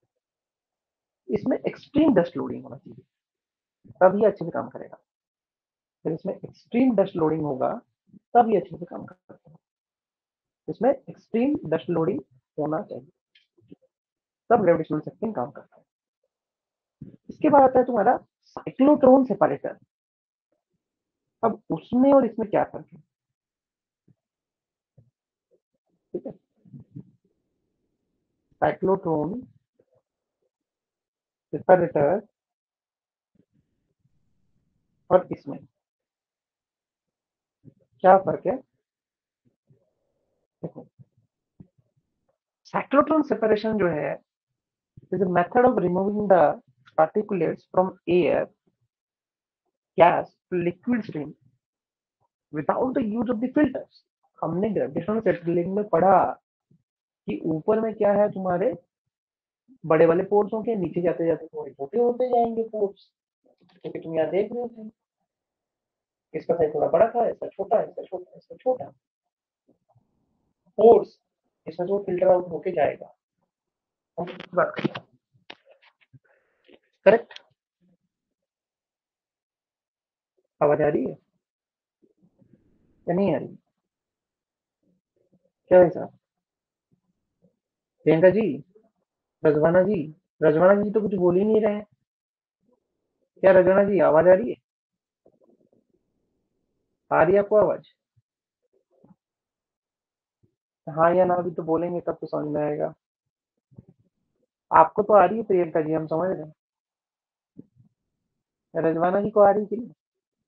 इसमें एक्सट्रीम डस्ट लोडिंग होना चाहिए, तब ये अच्छे से काम करेगा। फिर इसमें एक्सट्रीम डस्ट लोडिंग होगा तब ये अच्छे से काम करेगा। इसमें एक्सट्रीम डस्ट लोडिंग होना चाहिए, तब ग्रेविटेशनल सेटिंग काम करता है। इसके बाद आता है तुम्हारा साइक्लोट्रॉन सेपरेटर। अब उसमें और इसमें क्या फर्क है, ठीक है। साइक्लोट्रॉन सेपरेटर और इसमें क्या फर्क है? देखो, साइक्लोट्रॉन सेपरेशन जो है is a method of removing the particulates from air, gas to liquid stream without the use of the filters. हमने ग्रेविटेशनल सेटलिंग में पढ़ा कि ऊपर में क्या है तुम्हारे बड़े वाले पोर्स होंगे, नीचे जाते जाते थोड़े छोटे होते जाएंगे पोर्स, क्योंकि तुम यहाँ देख रहे थे इसका साइज थोड़ा बड़ा था, इसका छोटा, इसका छोटा, इसका छोटा पोर्स, इसमें जो फिल्टर आउट होके जाएगा। हम इसकी बात करें, करेक्ट? आवाज आ रही है या नहीं आ रही? क्या है साहब? प्रियंका जी, रजवाना जी, रजवाना जी तो कुछ बोल ही नहीं रहे हैं। क्या रजवाना जी आवाज आ रही है? आ रही है आपको आवाज? हाँ या ना भी तो बोलेंगे तब तो समझ में आएगा। आपको तो आ रही है प्रियंका जी, हम समझ रहे हैं। रजवाना जी को आ रही कि नहीं?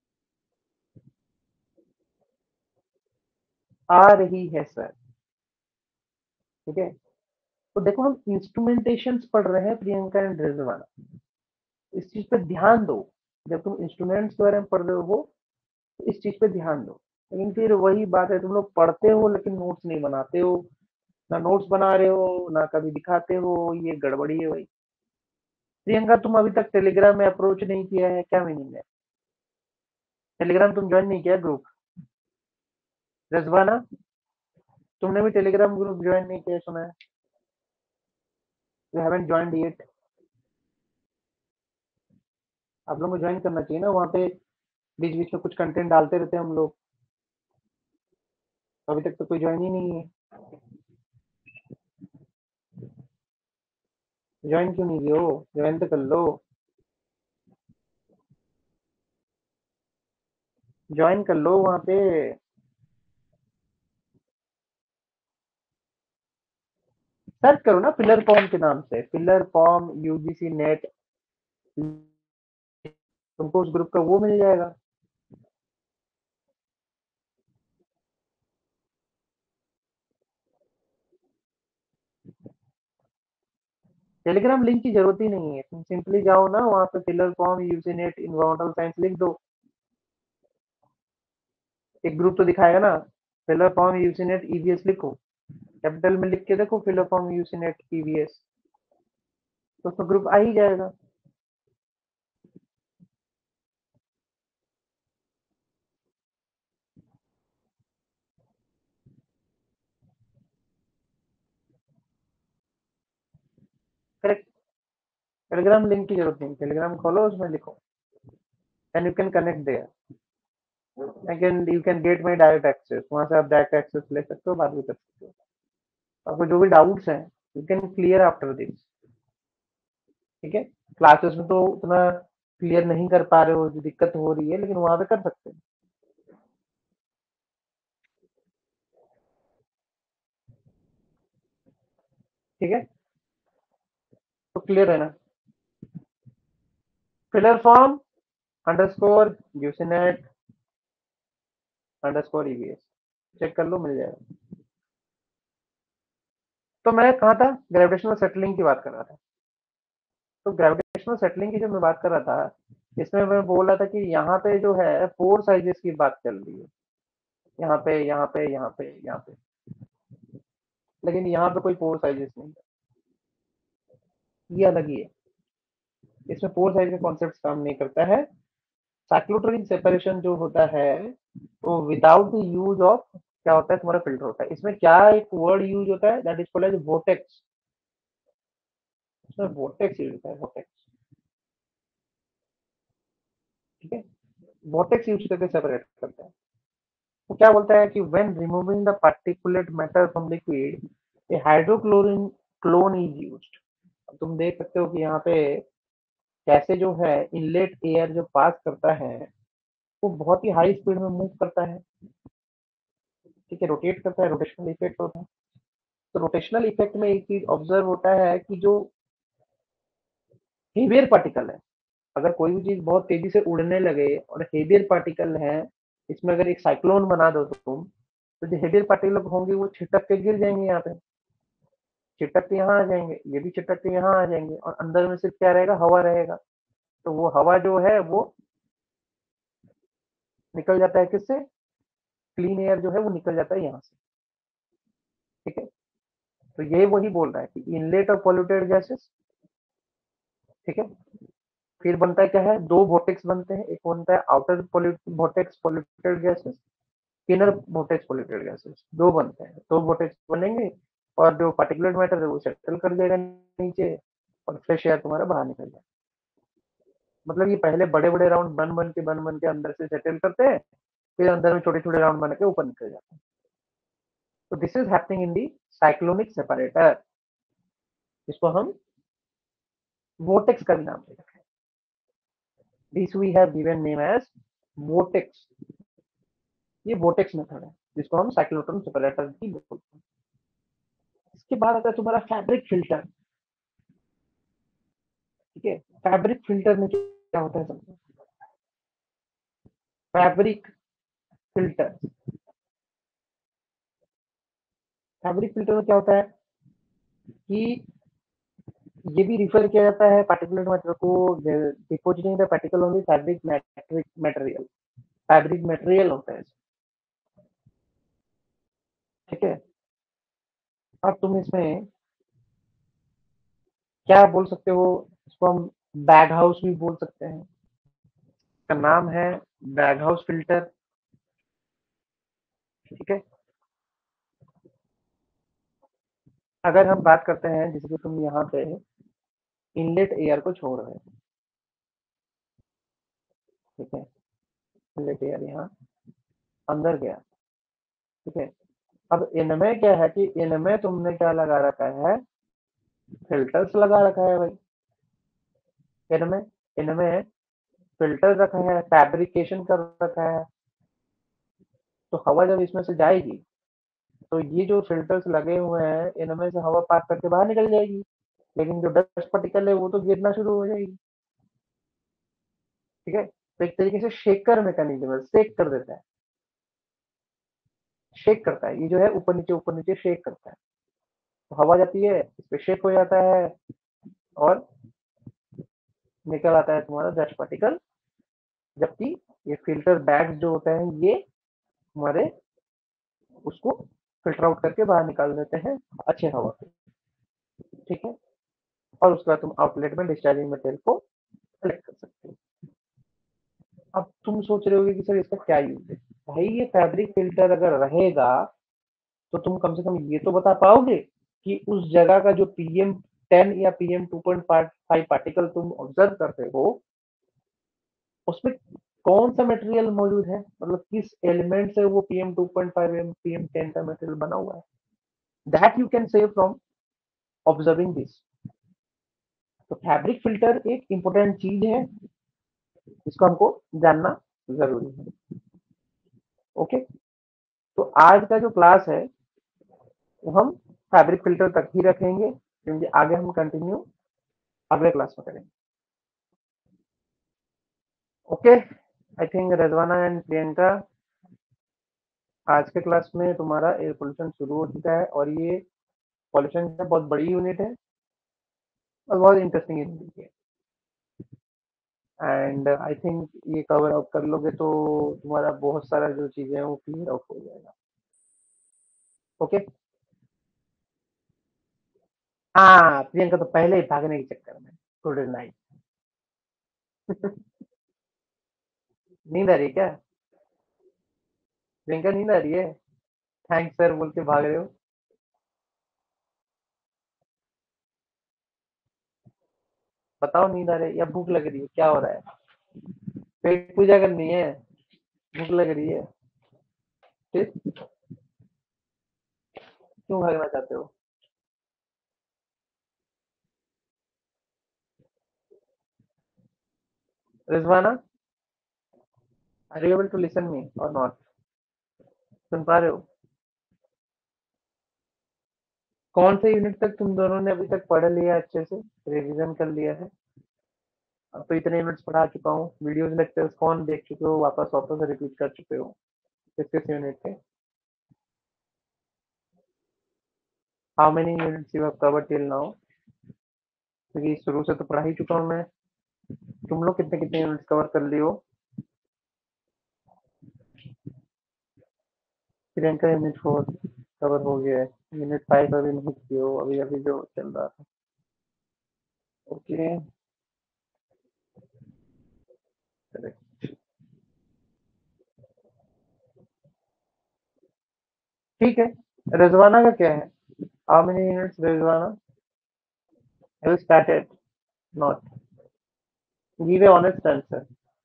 आ रही है सर। ठीक है, तो देखो हम इंस्ट्रूमेंटेशन पढ़ रहे हैं प्रियंका एंड रजवाना, इस चीज पे ध्यान दो। जब तुम इंस्ट्रूमेंट्स के बारे में पढ़ रहे हो तो इस चीज पे ध्यान दो। लेकिन फिर वही बात है, तुम लोग पढ़ते हो लेकिन नोट्स नहीं बनाते हो, ना नोट्स बना रहे हो ना कभी दिखाते हो, ये गड़बड़ी है भाई। प्रियंका तुम अभी तक टेलीग्राम में अप्रोच नहीं किया है, क्या मीनिंग है? टेलीग्राम तुम ज्वाइन नहीं किया ग्रुप? रजवाना, तुमने भी टेलीग्राम ग्रुप ज्वाइन नहीं किया सुना है? You haven't joined yet. आप लोगों को ज्वाइन करना चाहिए ना, वहाँ पे बीच बीच में कुछ कंटेंट डालते रहते हैं हम लोग। अभी तक तो कोई ज्वाइन ही नहीं है। ज्वाइन क्यों नहीं किए हो? ज्वाइन तो कर लो। ज्वाइन कर लो वहाँ पे। सर्च करो ना पिलर फॉर्म के नाम से, पिलर फॉर्म यूजीसी नेट, तुमको उस ग्रुप का वो मिल जाएगा। टेलीग्राम लिंक की जरूरत ही नहीं है, तुम सिंपली जाओ ना वहाँ पे pillar form UG NET environmental science लिख दो, एक ग्रुप तो दिखाएगा ना। Pillar form UG NET EVS लिखो, कैपिटल में लिख के देखो pillar form UG NET EVS, तो उसका ग्रुप आ ही जाएगा। करेक्ट। टेलीग्राम लिंक की जरूरत नहीं, टेलीग्राम खोलो उसमें लिखो and you can connect there. I can you can get my direct access, वहां से आप डायरेक्ट एक्सेस ले सकते हो, बात भी कर सकते हो। आपको जो भी डाउट्स हैं you can clear after this. ठीक है, क्लासेस में तो उतना क्लियर नहीं कर पा रहे हो, जो दिक्कत हो रही है, लेकिन वहां पे कर सकते हैं। ठीक है, तो क्लियर है ना? Filler form underscore UC NET underscore EVS, check कर लो मिल जाएगा। तो मैं कहाँ था? ग्रेविटेशनल सेटलिंग की बात कर रहा था। तो ग्रेविटेशनल सेटलिंग की जब मैं बात कर रहा था, इसमें मैं बोल रहा था कि यहाँ पे जो है फोर साइजेस की बात चल रही है, यहाँ पे यहाँ पे यहाँ पे यहाँ पे, लेकिन यहाँ पे कोई फोर साइजेस नहीं है, ये अलग ही है। इसमें फोर साइज का कॉन्सेप्ट काम नहीं करता है। साइक्लोट्रॉनिक सेपरेशन जो होता है वो विदाउट द यूज ऑफ क्या होता है, तुम्हारा फिल्टर होता है। इसमें क्या एक वर्ड यूज होता है, that is called as vortex. इसमें वोटेक्स यूज होता है, वोटेक्स। ठीक है, वोटेक्स यूज करके सेपरेट करता है। तो क्या बोलता है कि when removing the particulate matter from liquid a hydrochlorine clone is used. तुम देख सकते हो कि यहाँ पे कैसे जो है इनलेट एयर जो पास करता है वो बहुत ही हाई स्पीड में मूव करता है। ठीक है, रोटेट करता है, रोटेशनल इफेक्ट होता है। तो रोटेशनल इफेक्ट में एक चीज ऑब्जर्व होता है कि जो हेवियर पार्टिकल है, अगर कोई भी चीज बहुत तेजी से उड़ने लगे और हेवियर पार्टिकल है इसमें अगर एक साइक्लोन बना दो तुम, तो जो हेवियर पार्टिकल होंगे वो छिटक के गिर जाएंगे यहाँ पे, छिटक के यहाँ आ जाएंगे, ये भी छिटक के यहाँ आ जाएंगे, और अंदर में सिर्फ क्या रहेगा, हवा रहेगा। तो वो हवा जो है वो निकल जाता है किससे, क्लीन एयर जो है वो निकल जाता है यहाँ से। ठीक है, तो ये वही बोल रहा है कि इनलेट और पॉल्यूटेड गैसेस। ठीक है, फिर बनता है क्या है, दो वोर्टेक्स बनते हैं, एक बनता है outer vortex polluted gases, inner vortex polluted gases, दो बनते हैं, दो वोर्टेक्स बनेंगे, और जो पार्टिकुलेट मैटर है वो सेटल कर जाएगा नीचे, और फ्रेश एयर तुम्हारा बाहर निकल जाएगा। मतलब ये पहले बड़े बड़े राउंड बन बन के बन बन के अंदर से सेटल करते हैं, फिर अंदर में छोटे छोटे राउंड बन के ऊपर निकल जाते हैं। तो this is happening in the cyclonic separator, इसको हम वोर्टेक्स का भी नाम दे रखा है। This we have given name as vortex. ये वोर्टेक्स मेथड है, जिसको हम साइक्लोट्रॉन सेपरेटर भी बोलते हैं। इसके बाद आता है तुम्हारा फैब्रिक फिल्टर। ठीक है, फैब्रिक फिल्टर में क्या होता है समझो। फैब्रिक फिल्टर, फैब्रिक फिल्टर में क्या होता है कि ये भी रिफर किया जाता है पार्टिकुलर मैटर को, depositing the particle on the fabric material, fabric material होता है। ठीक है, अब तुम इसमें क्या बोल सकते हो, इसको हम बैग हाउस भी बोल सकते हैं, इसका नाम है बैग हाउस फिल्टर। ठीक है, अगर हम बात करते हैं जैसे कि तुम यहाँ पे इनलेट एयर को छोड़ रहे हो। ठीक है, इनलेट एयर यहाँ अंदर गया। ठीक है, अब इनमें क्या है कि इनमें तुमने क्या लगा रखा है, फिल्टर्स लगा रखा है भाई। इनमें इनमें फिल्टर रखा है, फैब्रिकेशन कर रखा है। तो हवा जब इसमें से जाएगी, तो ये जो फिल्टर्स लगे हुए हैं इनमें से हवा पास करके बाहर निकल जाएगी, लेकिन जो डस्ट पार्टिकल है वो तो गिरना शुरू हो जाएगी। ठीक है, तो एक तरीके से शेकर मैकेनिज्म है, शेक कर देता है, शेक करता है, ये जो है ऊपर नीचे ऊपर नीचे शेक करता है। तो हवा जाती है, इस पे शेक हो जाता है, और निकल आता है तुम्हारा डस्ट पार्टिकल। जबकि ये फिल्टर बैग्स जो होते हैं ये हमारे उसको फिल्टर आउट करके बाहर निकाल देते हैं अच्छे हवा को। ठीक है, और उसके बाद तुम आउटलेट में डिस्चार्जिंग मटेरियल को कलेक्ट कर सकते हो। अब तुम सोच रहे होगे कि सर इसका क्या यूज है। भाई ये फैब्रिक फिल्टर अगर रहेगा, तो तुम कम से कम ये तो बता पाओगे कि उस जगह का जो पीएम टेन या PM two point five particle तुम ऑब्जर्व करते हो, उसमें कौन सा मटेरियल मौजूद है, मतलब किस एलिमेंट से वो PM two point five M PM ten का मटेरियल बना हुआ है। That you can say from observing this. तो फैब्रिक फिल्टर एक इंपॉर्टेंट चीज है, इसको हमको जानना जरूरी है। ओके, तो आज का जो क्लास है वो हम फैब्रिक फिल्टर तक ही रखेंगे, क्योंकि आगे हम कंटिन्यू अगले क्लास में करेंगे। Okay, I think Rajwana and Priyanka, आज के क्लास में तुम्हारा एयर पोल्यूशन शुरू हो चुका है, और ये पॉल्यूशन का बहुत बड़ी यूनिट है और बहुत इंटरेस्टिंग यूनिट है। एंड आई थिंक ये कवर अप कर लोगे तो तुम्हारा बहुत सारा जो चीजें हैं वो क्लियर आउट हो जाएगा। ओके, हाँ प्रियंका तो पहले ही भागने के चक्कर में, गुड नाइट। नींद आ रही है क्या, प्रियंका नींद आ रही है, थैंक्स सर बोल के भाग रहे हो। बताओ नींद आ रही है या भूख लग रही है, क्या हो रहा है, पेट पूजा करनी है, भूख लग रही है, फिर क्यों भागना चाहते हो। Rizwana, are you able to listen me और नॉट, सुन पा रहे हो। कौन से यूनिट तक तुम दोनों ने अभी तक पढ़ लिया, अच्छे से रिवीजन कर लिया है। अब तो इतने यूनिट्स पढ़ा चुका हूँ, वीडियोस लेक्चर्स कौन देख चुके हो, वापस वापस रिपीट कर चुके हो किस किस यूनिट के। How many units you have cover till now, क्योंकि शुरू से तो पढ़ा ही चुका हूँ मैं। तुम लोग कितने कितने यूनिट्स कवर कर लिए हो। प्रियंका यूनिट फोर कवर हो गया है, यूनिट फाइव अभी नहीं किए हो, अभी अभी जो चल रहा था। ओके, ठीक है। रिजवाना का क्या है, how many units Rizwana have started, not, give a honest answer,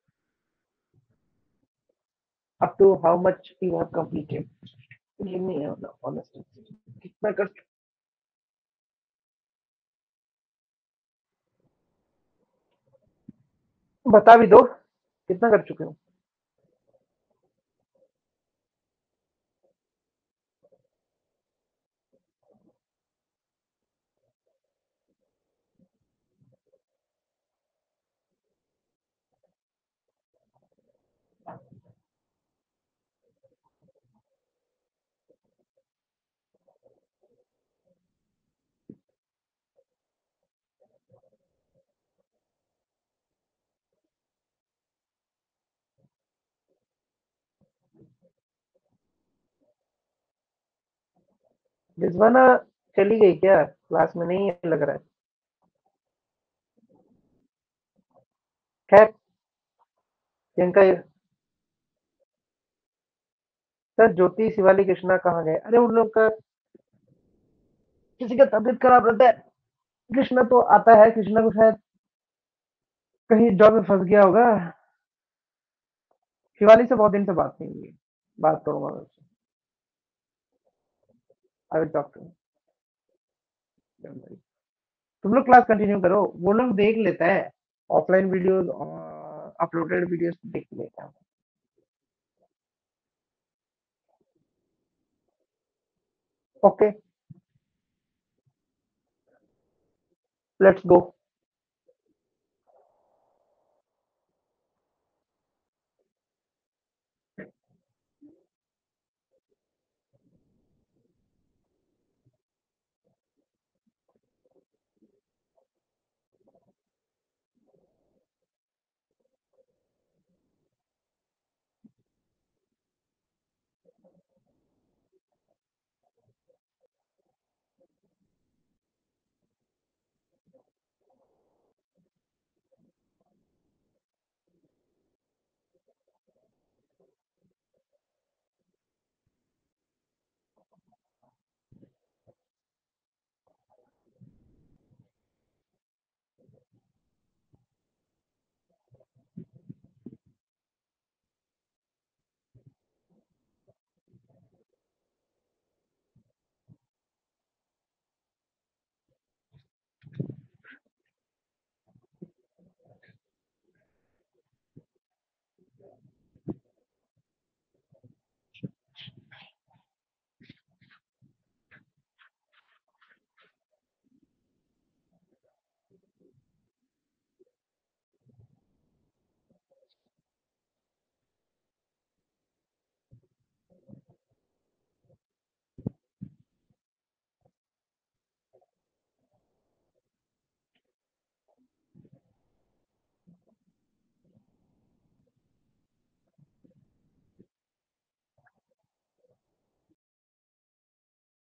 up to how much you have completed, give me honest answer, कितना कर, बता भी दो कितना कर चुके हो। रिजवाना चली गई क्या, क्लास में नहीं है लग रहा है। खैर, प्रियंका, सर ज्योति शिवाली कृष्णा कहाँ गए, अरे उन लोग का किसी का तबीयत खराब रहता है। कृष्णा तो आता है, कृष्णा को शायद कहीं जॉब में फंस गया होगा। शिवाली से बहुत दिन से बात नहीं हुई, बात करूंगा मैं उससे, आई विल टॉक टू, तुम लोग क्लास कंटिन्यू करो, वो लोग देख लेता है ऑफलाइन वीडियोस, अपलोडेड वीडियोस देख लेता है। Okay, let's go.